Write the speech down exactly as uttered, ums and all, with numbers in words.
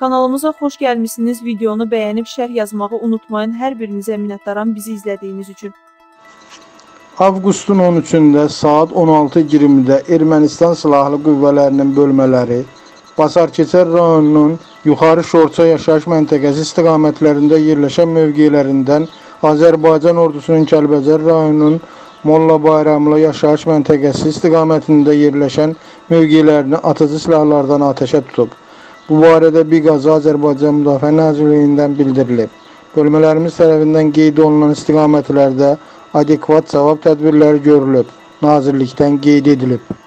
Kanalımıza xoş gəlmişsiniz. Videonu bəyənib şərh yazmağı unutmayın. Hər birinizə minnətdaram bizi izlədiyiniz üçün. Avqustun on üçündə saat on altı iyirmidə Ermənistan Silahlı Qüvvələrinin bölmələri Basarkeçər rayonunun Yuxarı Şorça yaşayış məntəqəsi istiqamətlərində yerləşən mövqelərindən Azərbaycan ordusunun Kəlbəcər rayonunun Molla Bayramlı yaşayış məntəqəsi istiqamətində yerləşən mövqelərini atıcı silahlardan atəşə tutub. Bu barədə Biqazı Azərbaycan Müdafiə Nazirliyindən bildirilib. Bölmələrimiz tərəfindən qeyd olunan istiqamətlərdə adekvat cavab tədbirləri görülüb, nazirlikdən qeyd edilib.